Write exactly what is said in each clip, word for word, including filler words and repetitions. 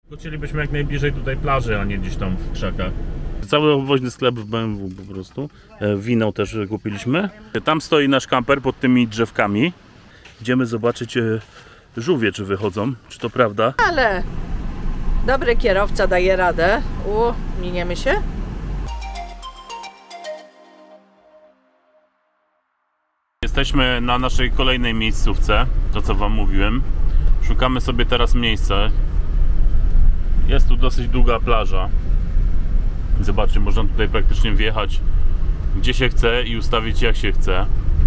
Chcielibyśmy jak najbliżej tutaj plaży, a nie gdzieś tam w krzakach. Cały woźny sklep w B M W po prostu. Wino też kupiliśmy. Tam stoi nasz kamper pod tymi drzewkami. Idziemy zobaczyć żółwie, czy wychodzą, czy to prawda. Ale dobry kierowca daje radę. U, miniemy się. Jesteśmy na naszej kolejnej miejscówce, to co wam mówiłem. Szukamy sobie teraz miejsca. Jest tu dosyć długa plaża. Zobaczcie, można tutaj praktycznie wjechać gdzie się chce i ustawić jak się chce.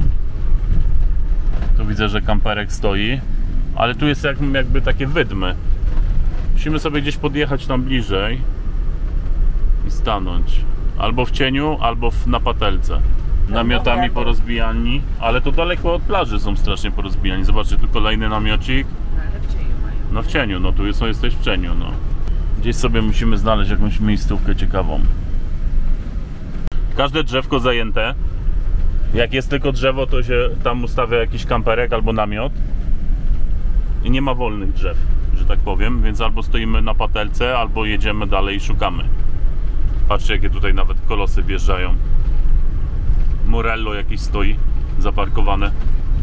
Tu widzę, że kamperek stoi, ale tu jest jakby takie wydmy. Musimy sobie gdzieś podjechać tam bliżej i stanąć. Albo w cieniu, albo w, na patelce. Namiotami porozbijani, ale to daleko od plaży są strasznie porozbijani. Zobaczcie, tu kolejny namiocik. No w cieniu, no tu jest, jesteś w cieniu, no. Gdzieś sobie musimy znaleźć jakąś miejscówkę ciekawą. Każde drzewko zajęte. Jak jest tylko drzewo, to się tam ustawia jakiś kamperek albo namiot. I nie ma wolnych drzew, że tak powiem, więc albo stoimy na patelce, albo jedziemy dalej i szukamy. Patrzcie, jakie tutaj nawet kolosy wjeżdżają. Morello jakieś stoi zaparkowane.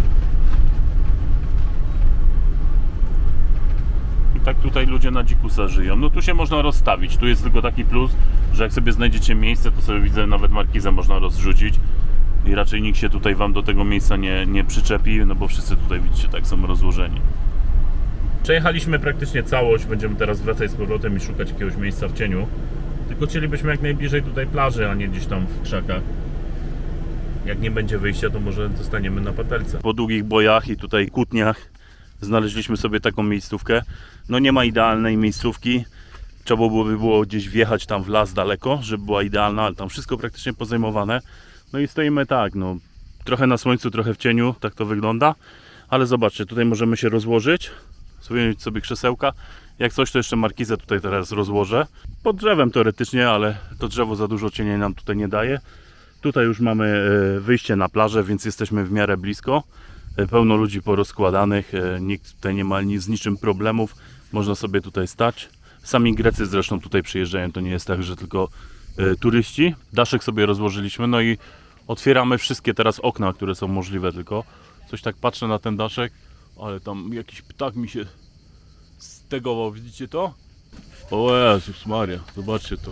I tak tutaj ludzie na dzikusa żyją. No tu się można rozstawić. Tu jest tylko taki plus, że jak sobie znajdziecie miejsce, to sobie widzę, nawet markizę można rozrzucić. I raczej nikt się tutaj wam do tego miejsca nie, nie przyczepi, no bo wszyscy tutaj widzicie, tak są rozłożeni. Przejechaliśmy praktycznie całość. Będziemy teraz wracać z powrotem i szukać jakiegoś miejsca w cieniu. Tylko chcielibyśmy jak najbliżej tutaj plaży, a nie gdzieś tam w krzakach. Jak nie będzie wyjścia, to może zostaniemy na patelce. Po długich bojach i tutaj kłótniach znaleźliśmy sobie taką miejscówkę. No nie ma idealnej miejscówki. Trzeba byłoby było gdzieś wjechać tam w las daleko, żeby była idealna, ale tam wszystko praktycznie pozajmowane. No i stoimy tak, no trochę na słońcu, trochę w cieniu, tak to wygląda. Ale zobaczcie, tutaj możemy się rozłożyć, zmienić sobie krzesełka. Jak coś, to jeszcze markizę tutaj teraz rozłożę. Pod drzewem teoretycznie, ale to drzewo za dużo cienia nam tutaj nie daje. Tutaj już mamy wyjście na plażę, więc jesteśmy w miarę blisko. Pełno ludzi porozkładanych, nikt tutaj nie ma z niczym problemów. Można sobie tutaj stać. Sami Grecy zresztą tutaj przyjeżdżają, to nie jest tak, że tylko turyści. Daszek sobie rozłożyliśmy, no i otwieramy wszystkie teraz okna, które są możliwe tylko. Coś tak patrzę na ten daszek, ale tam jakiś ptak mi się stegował, widzicie to? O Jezus Maria, zobaczcie to.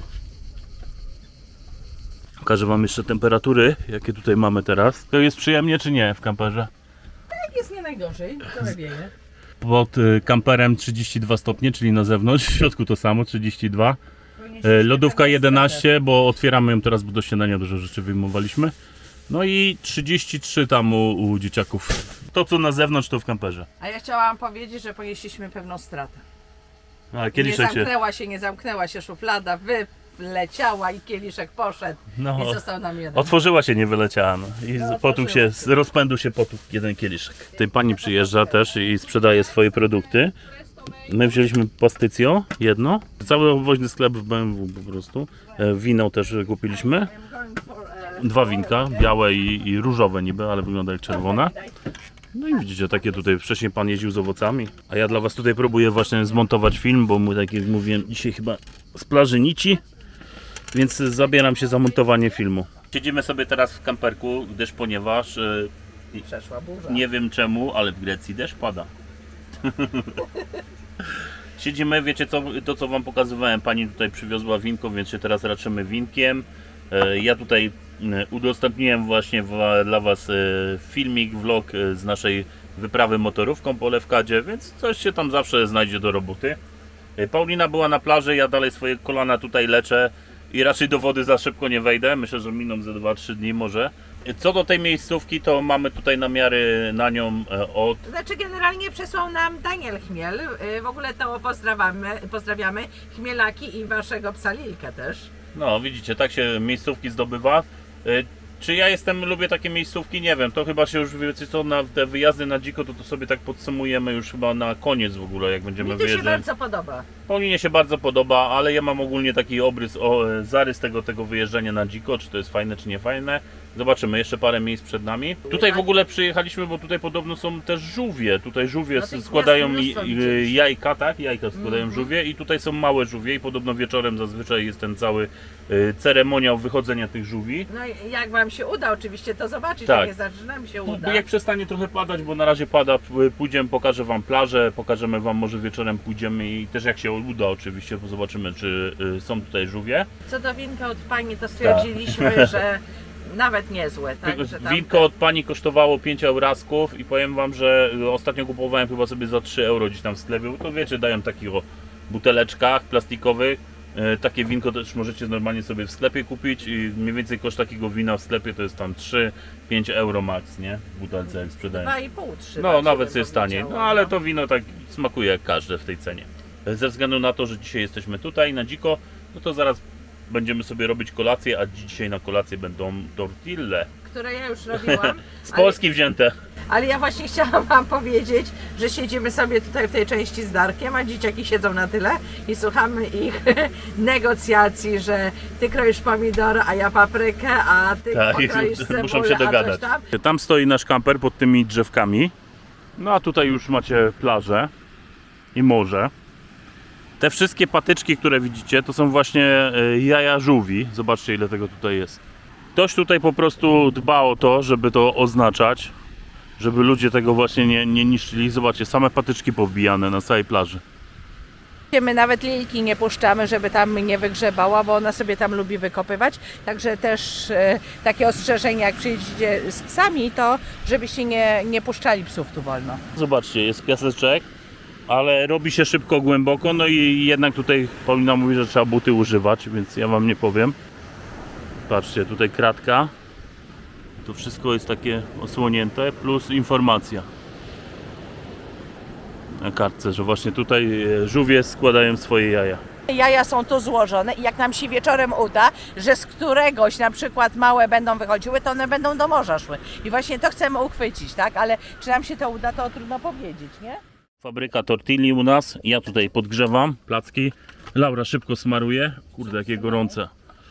Pokażę wam jeszcze temperatury, jakie tutaj mamy teraz. To jest przyjemnie czy nie w kamperze? Tak, jest nie najgorzej, trochę wieje. Pod kamperem trzydzieści dwa stopnie, czyli na zewnątrz, w środku to samo, trzydzieści dwa. Lodówka jedenaście, bo otwieramy ją teraz, bo do śniadania dużo rzeczy wyjmowaliśmy. No i trzydzieści trzy tam u, u dzieciaków. To co na zewnątrz, to w kamperze. A ja chciałam powiedzieć, że ponieśliśmy pewną stratę. A, kieliszek nie zamknęła się, nie zamknęła się szuflada, wyleciała i kieliszek poszedł no, i został nam jeden. Otworzyła się, nie wyleciała. No. I no, potuł się, z rozpędu się potuł jeden kieliszek. Tej pani przyjeżdża też i sprzedaje swoje produkty. My wzięliśmy pastycjo, jedno. Cały woźny sklep w B M W po prostu. Wino też kupiliśmy. Dwa winka, białe i, i różowe niby, ale wygląda jak czerwone. No i widzicie, takie tutaj, wcześniej pan jeździł z owocami. A ja dla was tutaj próbuję właśnie zmontować film, bo mu, tak jak mówiłem, dzisiaj chyba z plaży nici. Więc zabieram się za montowanie filmu. Siedzimy sobie teraz w kamperku, gdyż ponieważ yy, przeszła burza. Nie wiem czemu, ale w Grecji deszcz pada. Siedzimy, wiecie co, to co wam pokazywałem, pani tutaj przywiozła winko, więc się teraz raczymy winkiem. Ja tutaj udostępniłem właśnie dla was filmik, vlog z naszej wyprawy motorówką po Lewkadzie, więc coś się tam zawsze znajdzie do roboty. Paulina była na plaży, ja dalej swoje kolana tutaj leczę i raczej do wody za szybko nie wejdę, myślę, że miną ze dwa trzy dni może. Co do tej miejscówki, to mamy tutaj namiary na nią od... Znaczy generalnie przesłał nam Daniel Chmiel, w ogóle to pozdrawiamy, pozdrawiamy Chmielaki i waszego psa Lilkę też. No widzicie, tak się miejscówki zdobywa. Czy ja jestem, lubię takie miejscówki? Nie wiem, to chyba się już, wiecie co, na te wyjazdy na dziko, to, to sobie tak podsumujemy już chyba na koniec w ogóle, jak będziemy Mi to wyjeżdżać. Mi się bardzo podoba. Paulinie się bardzo podoba, ale ja mam ogólnie taki obrys, o, zarys tego, tego wyjeżdżania na dziko, czy to jest fajne, czy nie fajne. Zobaczymy, jeszcze parę miejsc przed nami. Tutaj w ogóle przyjechaliśmy, bo tutaj podobno są też żółwie. Tutaj żółwie No składają mnóstwo i, widzieliśmy. jajka, tak? Jajka składają mm -hmm. żółwie i tutaj są małe żółwie i podobno wieczorem zazwyczaj jest ten cały y, ceremoniał wychodzenia tych żółwi. No i jak wam się uda oczywiście to zobaczyć, tak. jak nie zaczynam się uda. No, jak przestanie trochę padać, bo na razie pada, pójdziemy, pokażę wam plażę, pokażemy wam, może wieczorem pójdziemy i też jak się uda oczywiście, bo zobaczymy, czy y, są tutaj żółwie. Co do winka od pani, to stwierdziliśmy, tak. że nawet niezłe, tak? Że tam... Winko od pani kosztowało pięć eurasków i powiem wam, że ostatnio kupowałem chyba sobie za trzy euro gdzieś tam w sklepie, bo to wiecie, dają takich o buteleczkach plastikowych. E, takie winko też możecie normalnie sobie w sklepie kupić i mniej więcej koszt takiego wina w sklepie to jest tam trzy pięć euro max, nie? W butelce jak sprzedają. dwa i pół trzy. No nawet jest taniej, no ale to wino tak smakuje jak każde w tej cenie. Ze względu na to, że dzisiaj jesteśmy tutaj na dziko, no to zaraz będziemy sobie robić kolację, a dzisiaj na kolację będą tortille. Które ja już robiłam. Z Polski ale, wzięte. Ale ja właśnie chciałam wam powiedzieć, że siedzimy sobie tutaj w tej części z Darkiem, a dzieciaki siedzą na tyle i słuchamy ich negocjacji, że ty kroisz pomidor, a ja paprykę, a ty tak, kroisz cebulę, muszą się dogadać. Tam. tam stoi nasz kamper pod tymi drzewkami. No a tutaj już macie plażę i morze. Te wszystkie patyczki, które widzicie, to są właśnie jaja żółwi. Zobaczcie, ile tego tutaj jest. Ktoś tutaj po prostu dba o to, żeby to oznaczać, żeby ludzie tego właśnie nie, nie niszczyli. Zobaczcie, same patyczki powbijane na całej plaży. My nawet Lilki nie puszczamy, żeby tam nie wygrzebała, bo ona sobie tam lubi wykopywać. Także też e, takie ostrzeżenie, jak przyjedziecie z psami, to żebyście nie, nie puszczali psów tu wolno. Zobaczcie, jest piaseczek, ale robi się szybko, głęboko, no i jednak tutaj Paulina mówi, że trzeba buty używać, więc ja wam nie powiem. Patrzcie, tutaj kratka. To wszystko jest takie osłonięte, plus informacja na kartce, że właśnie tutaj żółwie składają swoje jaja. Jaja są tu złożone i jak nam się wieczorem uda, że z któregoś na przykład małe będą wychodziły, to one będą do morza szły. I właśnie to chcemy uchwycić, tak? Ale czy nam się to uda, to trudno powiedzieć, nie? Fabryka tortilli u nas. Ja tutaj podgrzewam placki. Laura szybko smaruje. Kurde, jakie gorące.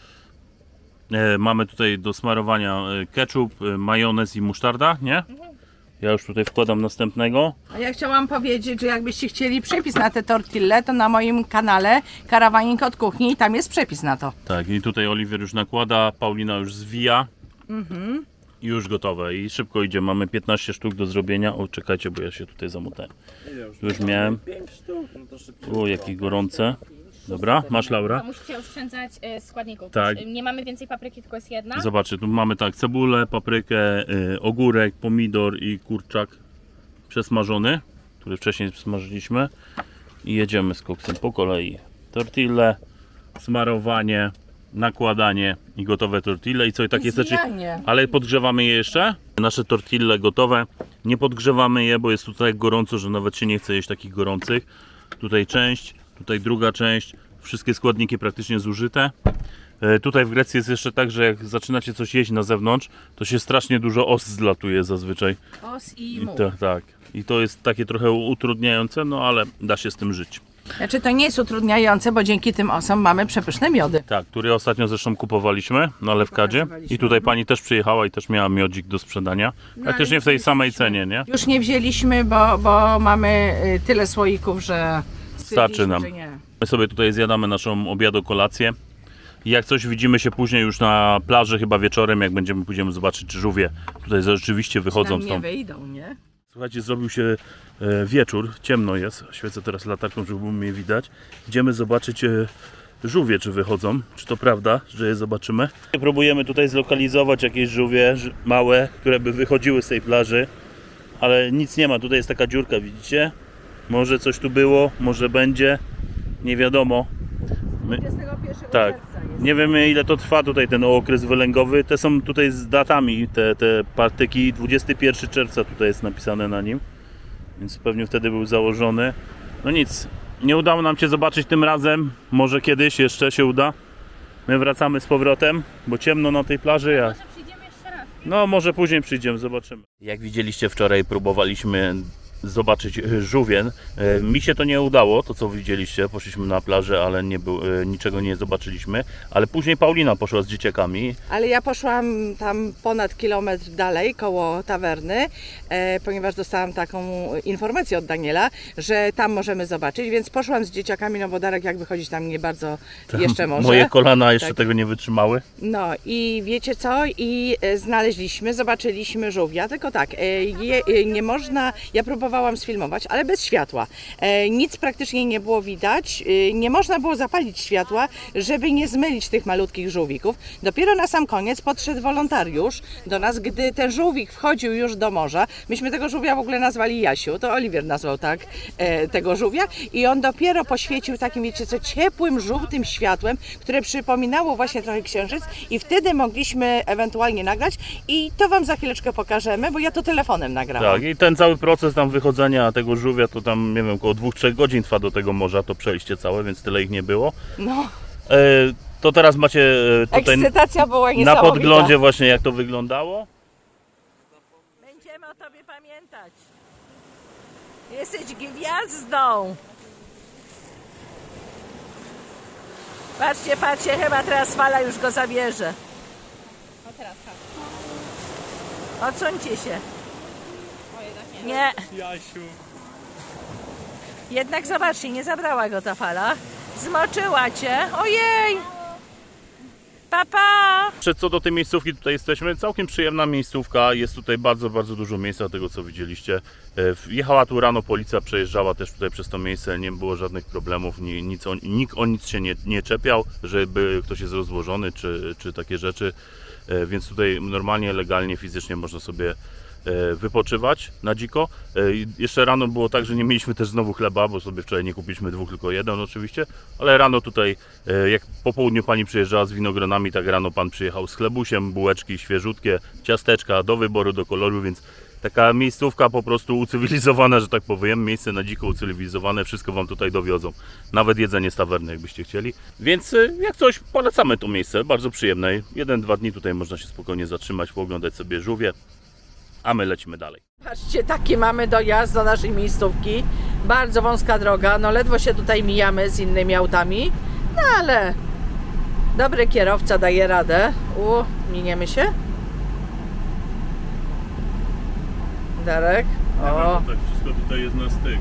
E, mamy tutaj do smarowania ketchup, majonez i musztarda, nie? Ja już tutaj wkładam następnego. A ja chciałam powiedzieć, że jakbyście chcieli przepis na te tortille, to na moim kanale Karawanik od kuchni, tam jest przepis na to. Tak, i tutaj Oliwier już nakłada, Paulina już zwija. Mhm. I już gotowe. I szybko idzie. Mamy piętnaście sztuk do zrobienia. O, czekajcie, bo ja się tutaj zamutałem. Już miałem. O, jakie gorące. Dobra, masz, Laura? To musicie oszczędzać y, składników. Tak. Nie mamy więcej papryki, tylko jest jedna. Zobaczcie, tu mamy tak cebulę, paprykę, y, ogórek, pomidor i kurczak przesmażony, który wcześniej smażyliśmy. I jedziemy z koksem po kolei. Tortille, smarowanie, nakładanie i gotowe tortille. I co, i tak jest rzeczy. Ale podgrzewamy je jeszcze. Nasze tortille gotowe. Nie podgrzewamy je, bo jest tutaj gorąco, że nawet się nie chce jeść takich gorących. Tutaj część. Tutaj druga część, wszystkie składniki praktycznie zużyte. E, tutaj w Grecji jest jeszcze tak, że jak zaczynacie coś jeść na zewnątrz, to się strasznie dużo os zlatuje zazwyczaj. Os i I muł. to, tak. I to jest takie trochę utrudniające, no ale da się z tym żyć. Znaczy to nie jest utrudniające, bo dzięki tym osom mamy przepyszne miody. Tak, który ostatnio zresztą kupowaliśmy na Lewkadzie. I tutaj pani też przyjechała i też miała miodzik do sprzedania. Ale też nie w tej samej cenie, nie? Już nie wzięliśmy, bo, bo mamy tyle słoików, że... Starczy nam. My sobie tutaj zjadamy naszą obiado-kolację. I jak coś widzimy się później już na plaży, chyba wieczorem, jak będziemy pójdziemy zobaczyć, czy żółwie tutaj rzeczywiście wychodzą stąd. Nie wyjdą, nie? Słuchajcie, zrobił się e, wieczór, ciemno jest. Świecę teraz latarką, żeby było mnie widać. Idziemy zobaczyć e, żółwie, czy wychodzą. Czy to prawda, że je zobaczymy? Próbujemy tutaj zlokalizować jakieś żółwie małe, które by wychodziły z tej plaży. Ale nic nie ma, tutaj jest taka dziurka, widzicie? Może coś tu było, może będzie, nie wiadomo. My... Tak, nie wiemy ile to trwa tutaj ten okres wylęgowy. Te są tutaj z datami, te, te partyki. dwudziestego pierwszego czerwca tutaj jest napisane na nim. Więc pewnie wtedy był założony. No nic, nie udało nam się zobaczyć tym razem. Może kiedyś jeszcze się uda. My wracamy z powrotem, bo ciemno na tej plaży. Ja... Może przyjdziemy jeszcze raz. No może później przyjdziemy, zobaczymy. Jak widzieliście wczoraj, próbowaliśmy zobaczyć żółwien. Mi się to nie udało, to co widzieliście, poszliśmy na plażę, ale nie był, niczego nie zobaczyliśmy, ale później Paulina poszła z dzieciakami. Ale ja poszłam tam ponad kilometr dalej, koło tawerny, e, ponieważ dostałam taką informację od Daniela, że tam możemy zobaczyć, więc poszłam z dzieciakami, no bo Darek jak wychodzić tam nie bardzo Tam jeszcze może. Moje kolana jeszcze Tak. tego nie wytrzymały. No i wiecie co? I e, znaleźliśmy, zobaczyliśmy żółwia, tylko tak, e, je, e, nie można, ja próbowałam sfilmować, ale bez światła. E, nic praktycznie nie było widać, e, nie można było zapalić światła, żeby nie zmylić tych malutkich żółwików. Dopiero na sam koniec podszedł wolontariusz do nas, gdy ten żółwik wchodził już do morza. Myśmy tego żółwia w ogóle nazwali Jasiu, to Oliwier nazwał tak e, tego żółwia i on dopiero poświecił takim, wiecie co, ciepłym, żółtym światłem, które przypominało właśnie trochę księżyc i wtedy mogliśmy ewentualnie nagrać i to Wam za chwileczkę pokażemy, bo ja to telefonem nagrałam. Tak, i ten cały proces tam wychodzenia tego żółwia to tam, nie wiem, około dwóch trzech godzin trwa do tego morza, to przejście całe, więc tyle ich nie było. No, E, to teraz macie e, tutaj ekscytacja była na niesamowita. podglądzie właśnie jak to wyglądało. Będziemy o Tobie pamiętać. Jesteś gwiazdą. Patrzcie, patrzcie, chyba teraz fala już go zabierze. O teraz tak. Odsuńcie się. O jednak nie. Nie. Jasiu. Jednak zobaczcie, nie zabrała go ta fala. Zmoczyła Cię. Ojej. Papa. Przed co do tej miejscówki tutaj jesteśmy, całkiem przyjemna miejscówka, jest tutaj bardzo, bardzo dużo miejsca tego co widzieliście. Jechała tu rano policja, przejeżdżała też tutaj przez to miejsce, nie było żadnych problemów, ni, nic o, nikt o nic się nie, nie czepiał, żeby ktoś jest rozłożony czy, czy takie rzeczy, więc tutaj normalnie, legalnie, fizycznie można sobie wypoczywać na dziko. Jeszcze rano było tak, że nie mieliśmy też znowu chleba, bo sobie wczoraj nie kupiliśmy dwóch, tylko jeden oczywiście, ale rano tutaj, jak po południu pani przyjeżdżała z winogronami, tak rano pan przyjechał z chlebusiem, bułeczki świeżutkie, ciasteczka do wyboru, do koloru, więc taka miejscówka po prostu ucywilizowana, że tak powiem, miejsce na dziko ucywilizowane, wszystko wam tutaj dowiozą, nawet jedzenie z tawerny jakbyście chcieli, więc jak coś polecamy to miejsce, bardzo przyjemne, jeden, dwa dni tutaj można się spokojnie zatrzymać, pooglądać sobie żółwie, a my lecimy dalej. Patrzcie, taki mamy dojazd do naszej miejscówki. Bardzo wąska droga, no ledwo się tutaj mijamy z innymi autami, no ale dobry kierowca daje radę. U, miniemy się? Darek? O, Tak wszystko tutaj jest na styk.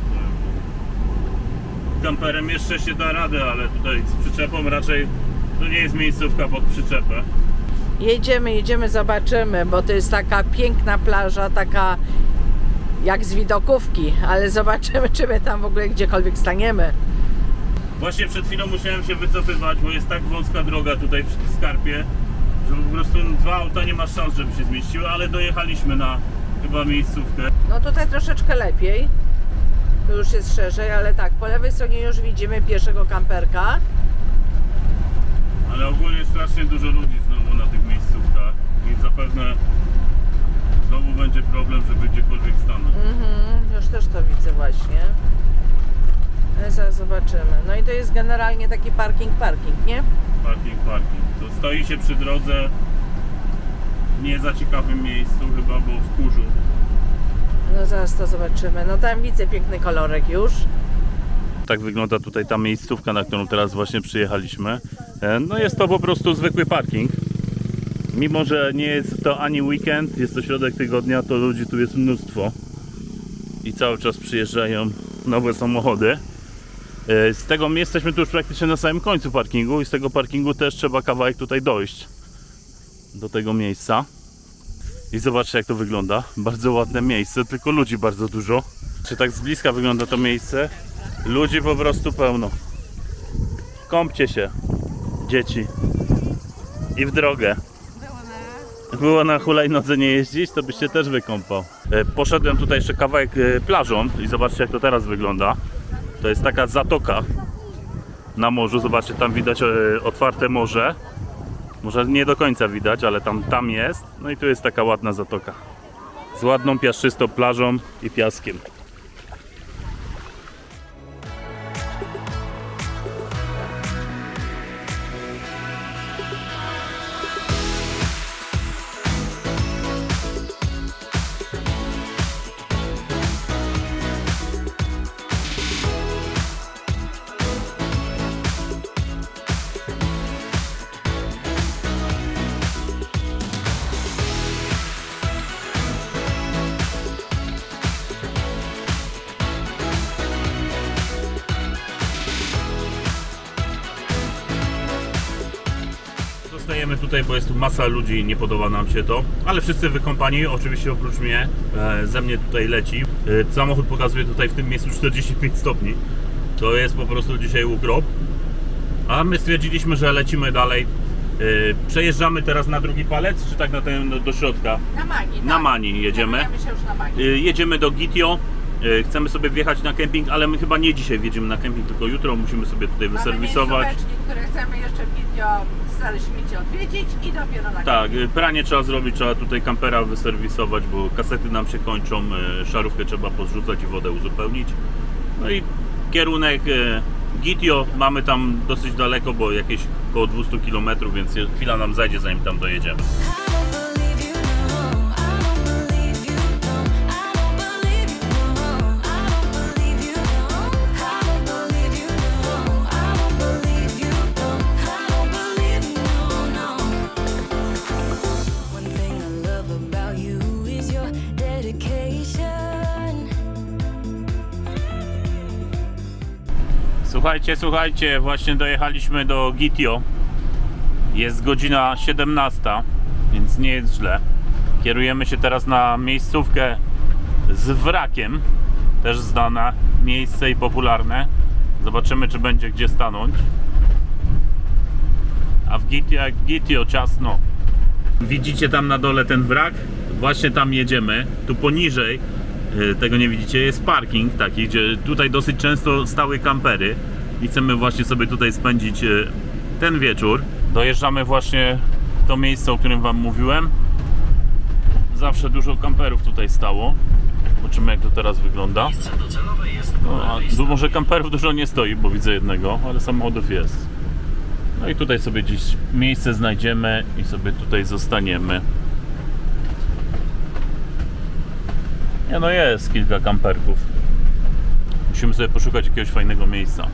Kamperem jeszcze się da radę, ale tutaj z przyczepą raczej to nie jest miejscówka pod przyczepę. jedziemy, jedziemy, zobaczymy, bo to jest taka piękna plaża, taka jak z widokówki, ale zobaczymy, czy my tam w ogóle gdziekolwiek staniemy. Właśnie przed chwilą musiałem się wycofywać, bo jest tak wąska droga tutaj przy tej skarpie, że po prostu dwa auta nie ma szans, żeby się zmieściły, ale dojechaliśmy na chyba miejscówkę. No tutaj troszeczkę lepiej, tu już jest szerzej, ale tak, po lewej stronie już widzimy pierwszego kamperka. Ale ogólnie strasznie dużo ludzi znowu na tych miejscówkach i zapewne znowu będzie problem, żeby gdziekolwiek stanąć. Mhm, już też to widzę właśnie. Ale zaraz zobaczymy. No i to jest generalnie taki parking, parking, nie? Parking, parking. To stoi się przy drodze w nie za ciekawym miejscu chyba, bo w kurzu. No zaraz to zobaczymy. No tam widzę piękny kolorek już. Tak wygląda tutaj ta miejscówka, na którą teraz właśnie przyjechaliśmy. No jest to po prostu zwykły parking. Mimo że nie jest to ani weekend, jest to środek tygodnia, to ludzi tu jest mnóstwo. I cały czas przyjeżdżają nowe samochody. Z tego my jesteśmy tu już praktycznie na samym końcu parkingu i z tego parkingu też trzeba kawałek tutaj dojść do tego miejsca. I zobaczcie jak to wygląda. Bardzo ładne miejsce, tylko ludzi bardzo dużo. Czy tak z bliska wygląda to miejsce? Ludzi po prostu pełno. Kąpcie się, dzieci. I w drogę. Było na hulajnodze nie jeździć, to byś się też wykąpał. Poszedłem tutaj jeszcze kawałek plażą i zobaczcie jak to teraz wygląda. To jest taka zatoka na morzu. Zobaczcie, tam widać otwarte morze. Może nie do końca widać, ale tam, tam jest. No i tu jest taka ładna zatoka. Z ładną piaszczystą plażą i piaskiem. Zostajemy tutaj, bo jest tu masa ludzi i nie podoba nam się to, ale wszyscy wykąpani, oczywiście oprócz mnie, e, ze mnie tutaj leci. E, samochód pokazuje tutaj w tym miejscu czterdzieści pięć stopni. To jest po prostu dzisiaj ukrop. A my stwierdziliśmy, że lecimy dalej. E, przejeżdżamy teraz na drugi palec, czy tak na ten do, do środka? Na Mani. Na tak. Mani jedziemy. Się już na Mani. E, jedziemy do Gitio. E, chcemy sobie wjechać na kemping, ale my chyba nie dzisiaj wjedziemy na kemping, tylko jutro musimy sobie tutaj wyserwisować. Mamy które chcemy jeszcze w Gitio stare śmieci odwiedzić i dopiero na Tak, kemping. pranie trzeba zrobić, trzeba tutaj kampera wyserwisować, bo kasety nam się kończą, e, szarówkę trzeba pozrzucać i wodę uzupełnić. No i kierunek e, Gitio, mamy tam dosyć daleko, bo jakieś około dwieście kilometrów, więc chwila nam zajdzie, zanim tam dojedziemy. Słuchajcie, słuchajcie, właśnie dojechaliśmy do Gitio. Jest godzina siedemnasta, więc nie jest źle. Kierujemy się teraz na miejscówkę z wrakiem. Też znane miejsce i popularne. Zobaczymy, czy będzie gdzie stanąć. A w Gitio, jak w Gitio ciasno. Widzicie tam na dole ten wrak? Właśnie tam jedziemy. Tu poniżej, tego nie widzicie, jest parking taki, gdzie tutaj dosyć często stały kampery i chcemy właśnie sobie tutaj spędzić ten wieczór. Dojeżdżamy właśnie w to miejsce, o którym wam mówiłem. Zawsze dużo kamperów tutaj stało. Zobaczymy, jak to teraz wygląda. No, a tu może kamperów dużo nie stoi, bo widzę jednego, ale samochodów jest. No i tutaj sobie gdzieś miejsce znajdziemy i sobie tutaj zostaniemy. Nie, no jest kilka kamperków. Musimy sobie poszukać jakiegoś fajnego miejsca.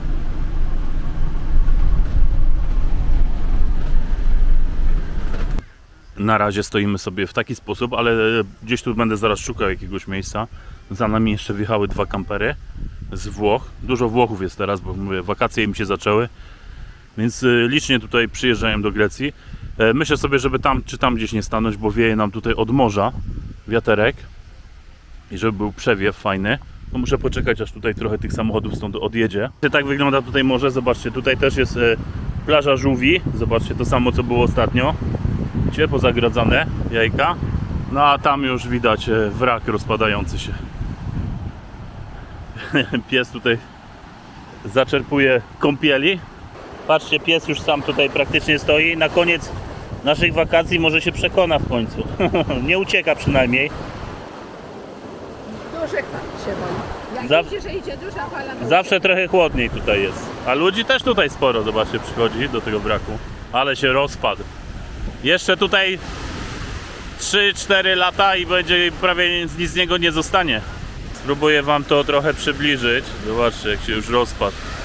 Na razie stoimy sobie w taki sposób, ale gdzieś tu będę zaraz szukał jakiegoś miejsca. Za nami jeszcze wjechały dwa kampery z Włoch. Dużo Włochów jest teraz, bo mówię, wakacje im się zaczęły. Więc licznie tutaj przyjeżdżają do Grecji. Myślę sobie, żeby tam czy tam gdzieś nie stanąć, bo wieje nam tutaj od morza wiaterek. I żeby był przewiew fajny, to muszę poczekać, aż tutaj trochę tych samochodów stąd odjedzie. Tak wygląda tutaj morze, zobaczcie, tutaj też jest e, plaża żółwi. Zobaczcie, to samo co było ostatnio. Widzicie, pozagradzane jajka. No a tam już widać e, wrak rozpadający się. Pies tutaj zaczerpuje kąpieli. Patrzcie, pies już sam tutaj praktycznie stoi. Na koniec naszych wakacji może się przekona w końcu. Nie ucieka przynajmniej. Duży chwat się boi. Jak Za... widzicie, że idzie duża fala, to Zawsze trochę chłodniej tutaj jest. A ludzi też tutaj sporo, zobaczcie, przychodzi do tego wraku. Ale się rozpadł. Jeszcze tutaj trzy cztery lata i będzie prawie nic z niego nie zostanie. Spróbuję wam to trochę przybliżyć. Zobaczcie, jak się już rozpadł.